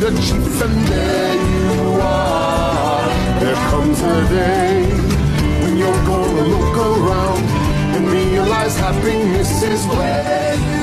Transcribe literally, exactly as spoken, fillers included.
the chief, and there you are. There comes a day when you're gonna look around and realize happiness is where you